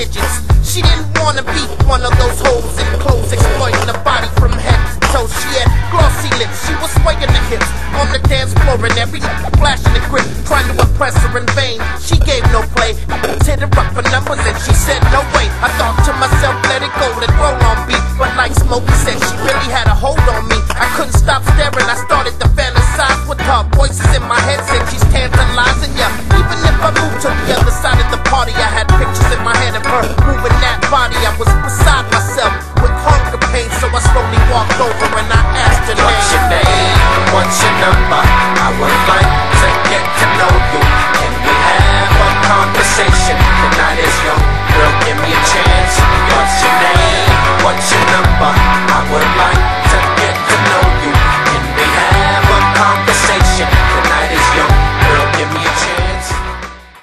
digits. She didn't wanna be one of those hoes in clothes exploiting the body from head to toe. She had glossy lips, she was swaying the hips on the dance floor and every flashing the grip, trying to impress her in vain. She gave no play, hit her up for numbers and she said no way. I thought to myself, let it go, let roll on beat. But like Smokey said, she really had a hold on me. I couldn't stop staring, I started to fantasize with her. Voices in my head said she's tantalizing ya. Even if I moved to the other side of the party, I had pictures in my head